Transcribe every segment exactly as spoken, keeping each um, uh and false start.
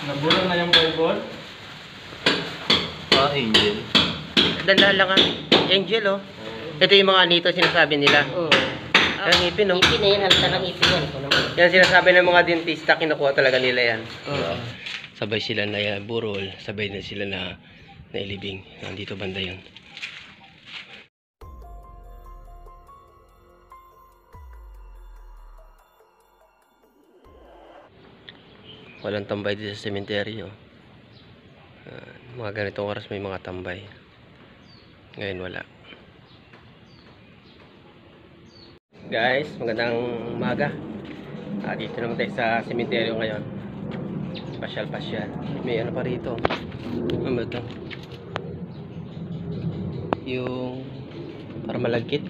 Nabura na yung Bible. Ah, Angel. Dandahan lang ang Angel, oh. Ito yung mga nito sinasabi nila. Oo. Ang ngipin, oh. Ipin na yan, halata ng ipin yan. Ito naman. Yan sinasabi ng mga dentista, kinukuha talaga nila yan. Oo. Sabay sila na uh, burol, sabay na sila na nailibing. Nandito banda yun. Walang tambay dito sa sementeryo. Uh, mga ganitong oras may mga tambay. Ngayon wala. Guys, magandang umaga. Ah, dito naman tayo sa sementeryo ngayon. Pasyal-pasyal. May ano pa rito. Ano ba ito? Yung para malagkit.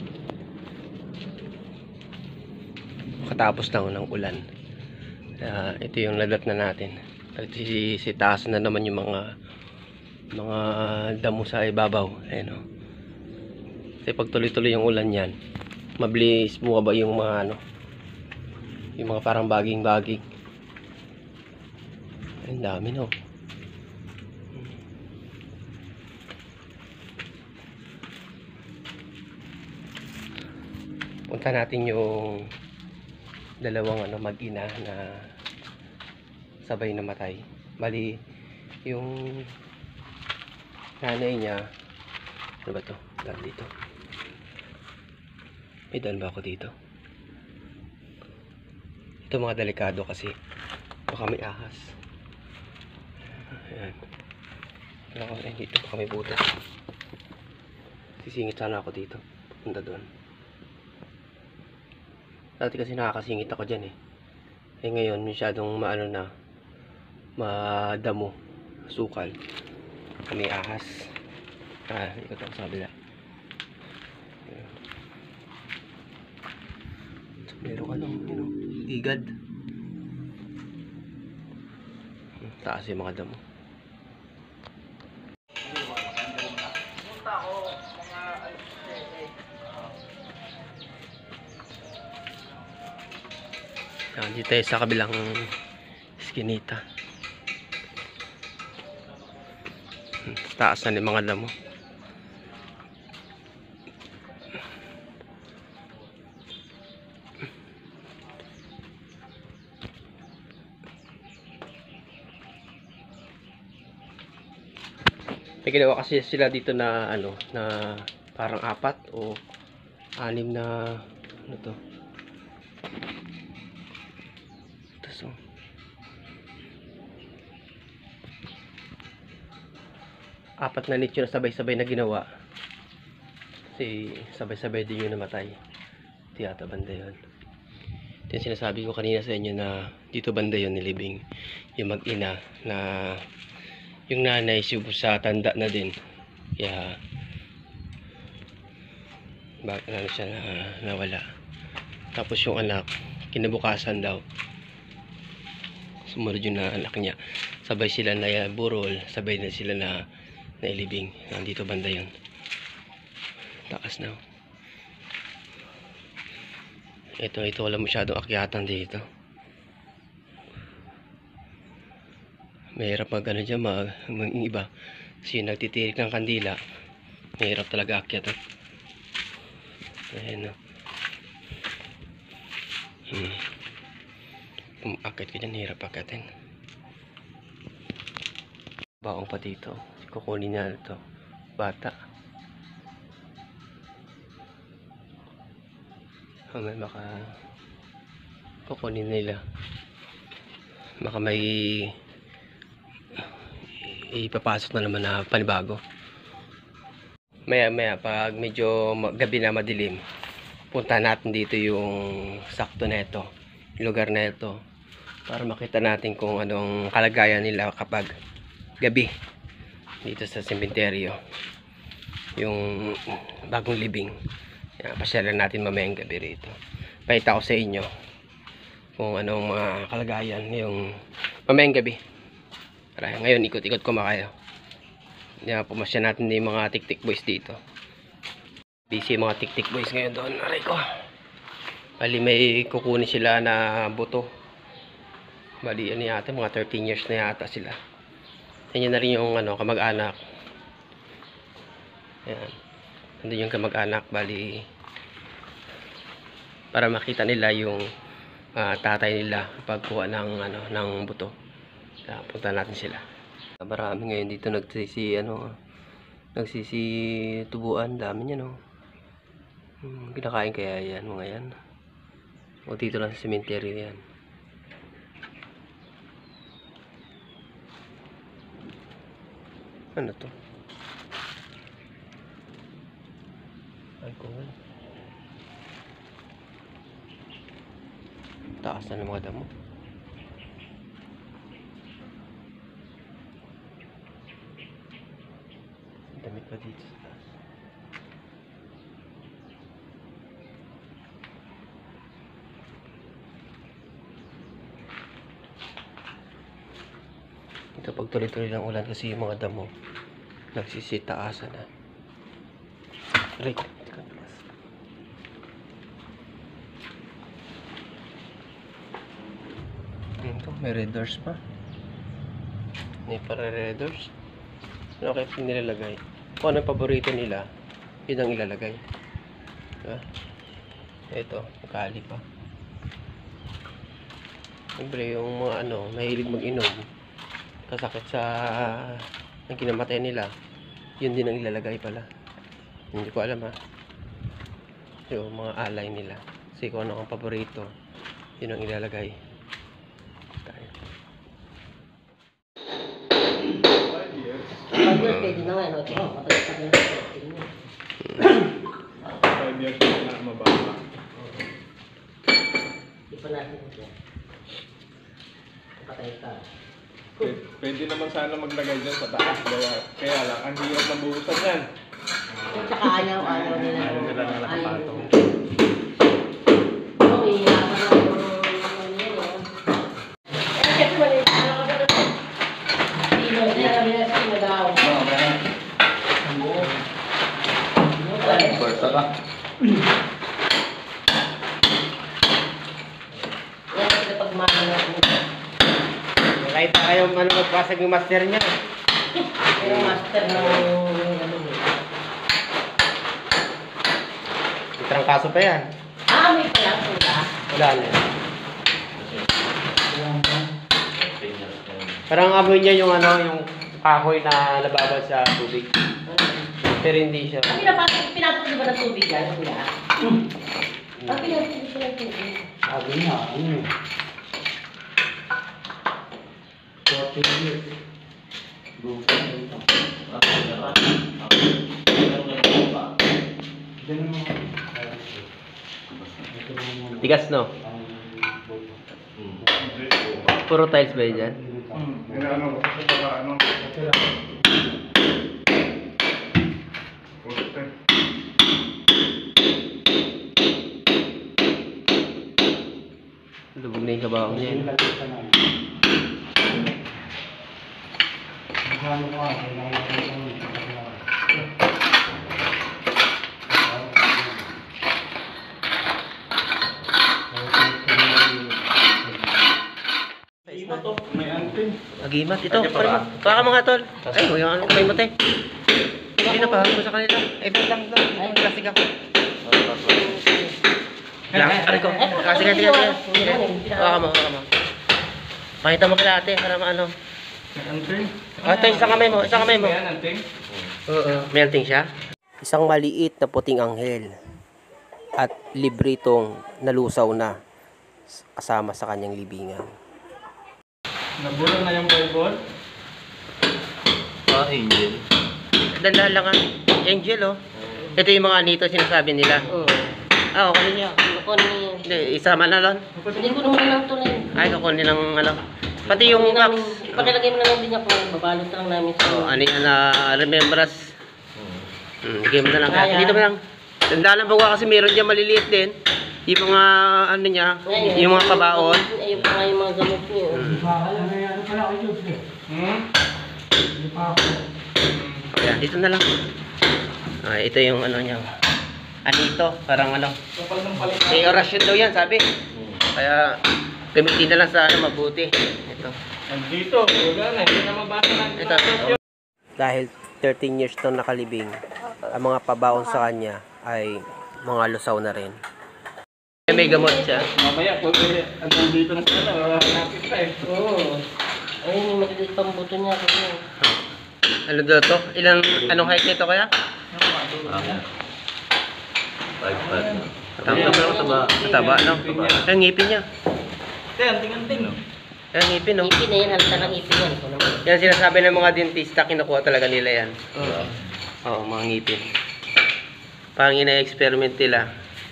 Katapos lang ng ulan. Uh, ito yung ladat na natin. At si, si taas na naman yung mga mga damo sa ibabaw. Ayan o. Kasi pag tuloy-tuloy yung ulan yan, mabilis bumaba yung mga ano, yung mga parang baging-baging. Ang dami no. Punta natin yung dalawang ano mag-ina na sabay namatay. Bali yung nanay niya, ano ba to? Daan dito. May daan ba ako dito? Ito mga delikado kasi baka may ahas. Ayan. Wala ko rin dito, baka may butas. Sisingit sana ako dito. Punta doon. Dati kasi nakakasingit ako dyan eh. Eh ngayon masyadong maano na, madamo, sukal, may ahas. Ah, ikot ako sa kabila. Meron ka lang, you know, igad. Taas yung mga damo. Yan, dito tayo sa kabilang skinita. Taas na yung mga damo. May ginawa kasi sila dito na ano, na parang apat o anim na ano to. So, apat na nicho na sabay-sabay na ginawa. Kasi sabay-sabay din yung namatay. Tiyata banda yun. Ito yung sinasabi ko kanina sa inyo na dito banda yun nilibing yung mag-ina na yung nanay subo sa tanda na din. Kaya bakit ano siya na, nawala. Tapos yung anak kinabukasan daw sumunod yung na anak niya, sabay sila na burol, sabay na sila na nailibing. Nandito banda yun, taas na. Ito, ito wala masyadong akyatan dito. Mahirap mag ano dyan, mag, mag iba kasi nagtitirik ng kandila, mahirap talaga akyat eh. Ayan o. hmm. Umakit ka dyan, hirap akatin. Baong pa dito, kukunin niya ito bata. May baka kukunin nila, baka may ipapasok na naman na panibago. Maya maya pag medyo gabi na madilim, punta natin dito yung sakto na ito, yung lugar na ito, para makita natin kung anong kalagayan nila kapag gabi dito sa sementeryo, yung bagong libing. Yan, pasyalan natin mamayang gabi rito. Pakita ko sa inyo kung anong mga kalagayan yung mamayang gabi. Para ngayon ikot-ikot ko makayo. Yan, pumasya natin yung mga tik-tik boys dito. Busy mga tik-tik boys ngayon doon. Aray ko. Bali may kukunin sila na buto. Bali, ano yata, mga thirteen years na yata sila. Yan na rin yung ano, kamag-anak. Ayan. Nandun yung kamag-anak, bali, para makita nila yung ah, tatay nila pagkuha ng, ano, ng buto. Kaya punta natin sila. Marami ngayon dito nagsisi, ano, nagsisi tubuan. Dami niya, no? Hmm, kinakain kaya yan, mga yan. O dito lang sa cemetery yan. Ano to? Alcohol. Taas na ng mga damo. Damit pa dito sa taas. Ito pag tuloy-tuloy ng ulan kasi yung mga damo nagsisitaasan na. Right. Ito, may red doors pa. May para red doors. Ano kaya nilalagay? Kung ano ang paborito nila, yun ang ilalagay. Diba? Ito, nakali pa. Siyempre, yung mga ano, mahilig mag-inom, kasakit sa ang kinamatay nila, yun din ang ilalagay pala. Hindi ko alam ha. Yung mga alay nila. Kasi kung ano ang paborito, yun ang ilalagay. Tayo. Pag yun, pwede na nga, no? Ito, matagal sa mga setting mo. five years na mababa. Di pa natin ito. Patay ka. Pwede, pwede naman sana maglagay dyan sa taas. Kaya, kaya lang, ang hirap na buhusan yan. At saka ayaw, ayaw nila. Ayaw nila na nakapatong. Oo, may yaman na yung ano yan, eh. Eh, kasi mali, ano ka ba ito? Sino, sino, sino daw? Basta ka. Yan, sila pagmano na ako. Kahit na kayo ano, magpasag yung master niya. Yung master ng ano eh. May trangkaso pa yan. Ah, may pala pula. Wala na. Parang amoy niya yung ano, yung kahoy na nababad sa tubig. Pero hindi siya. Ang pinapasok, pinapasok di ba ng tubig yan, kuya? Ang pinapasok di ba ng tubig? Sabi niya, ano? fourteen years. Tigas, no? Puro tiles ba yun dyan? Hmm. Ano, kasi baka ano. Poster. Lubog na yung kabaong niya. yun. May anting. Agimat, ito. Pare mo. Baka mga tol. Ay, huwag yung ano, kamay mo, te. Hindi na pa, mo sa kanila. Eh, lang, lang. Ay, klasik ako. Lang, aray ko. Klasik, klasik, klasik. Baka mo, baka mo. Pakita mo kila ate, para maano. May anting. Ah, ito, isang kamay mo, isang kamay mo. May anting. Oo. Melting siya? Isang maliit na puting anghel. At libre itong nalusaw na kasama sa kanyang libingan. Nabura na yung Bible. Ah, angel. Dandahan lang ah. Angel oh. Ito yung mga anito sinasabi nila. Oo. Ah, kukunin niya. Kukunin niya. Hindi, isama na lang. Hindi ko naman lang tunay. Ay, kukunin ng ano. Pati yung box. Ipakilagay mo na lang din niya kung babalot lang namin sa... Oh, ano yan na remembrance. Hmm, bigay mo na lang. Kaya. Dito mo lang. Dandahan po kasi meron dyan maliliit din. Yung mga ano niya, yung mga kabaon. Ayun pa nga yung mga gamot niyo. Hmm. Hmm? Ayan, dito na lang. Ah, ito yung ano niya. Anito, parang ano. Kapal ng palit. May orasyon daw yan, sabi. Kaya, Gamitin na lang sa ano, mabuti. Ito. Andito, wala na, hindi na mabasa na. Ito. Dahil thirteen years nang nakalibing, ang mga pabaon sa kanya ay mga lusaw na rin. May gamot siya. Mamaya, kung andun dito na sila, hanapin pa eh. Oo. Ayun, yung malilit pang buto niya. Kasi. Ano daw to? Ilang, anong height nito kaya? Mataba. Mataba, no? Ang ngipin niya. Anting-anting, no? Ang ngipin, no? Ipin na yan, halata ng ipin yan. Ito naman. Yan sinasabi ng mga dentista, kinukuha talaga nila yan. Oo, mga ngipin. Parang ina-experiment nila.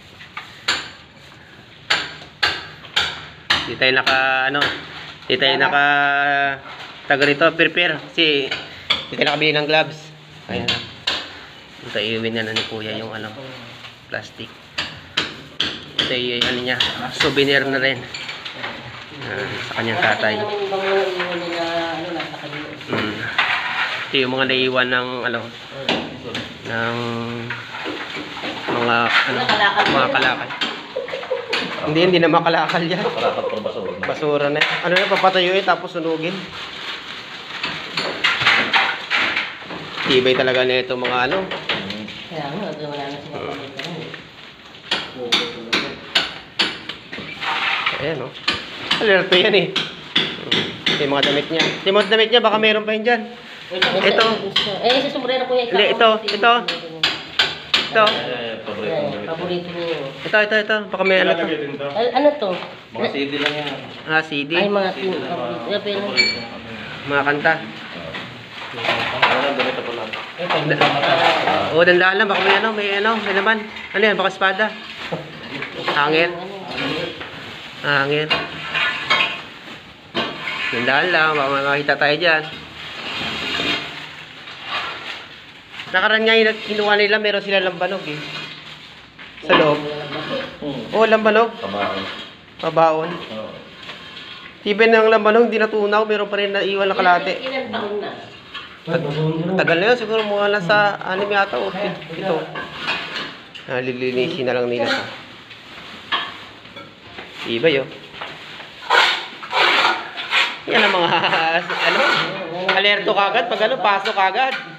Di tayo naka, ano, di tayo naka, taga rito, prepare. Kasi, di tayo nakabili ng gloves. Ayun na. Ito, iuwin na na ni kuya yung, ano, plastic. Ito yung, ano niya, souvenir na rin. Uh, sa kanyang tatay. Bakit naman ibang mga iwan nila, ano, nasa kanila. Mm. Ito yung mga naiwan ng, ano, ng, mga, ano, mga kalakal. Hindi, hindi na makalakal yan. Parapat para basura. Basura na yan. Ano na, papatayuin tapos sunugin. Tibay talaga na ito mga ano. Kaya nga, wala na sila pagkita rin. Ayan o. Alerto yan eh. Ito yung mga damit niya. Ito yung mga damit niya, baka meron pa yun dyan. Ito. Eh, sa sombrero ko yan. Hindi, ito, ito. Ito. Paborito niyo. Ito, ito, ito. Baka may ano to. Al- Ano to? Mga C D lang yan. Ah, C D. Ay, mga tin. Paborito. Eh, pero... Mga kanta. Ano lang, ganito pa lang. Oo, dandaan lang. Baka may ano, may ano, may naman. Ano yan, baka espada. Hangin. Hangin. Dandaan lang, baka may makita tayo dyan. Nakaraan nga yung kinuha nila, meron sila lambanog eh. Sa loob. Oo, lambanog. Kamaan. Pabaon. Oo. Even ng lambanog, hindi natunaw, meron pa rin naiwan na kalate. Ilan taon na? Tagal na yun, siguro mukha na sa anim yata o ito. Nalilinisin na lang nila ito. Iba yun. Yan ang mga, ano, alerto kagad, pag ano, pasok kagad.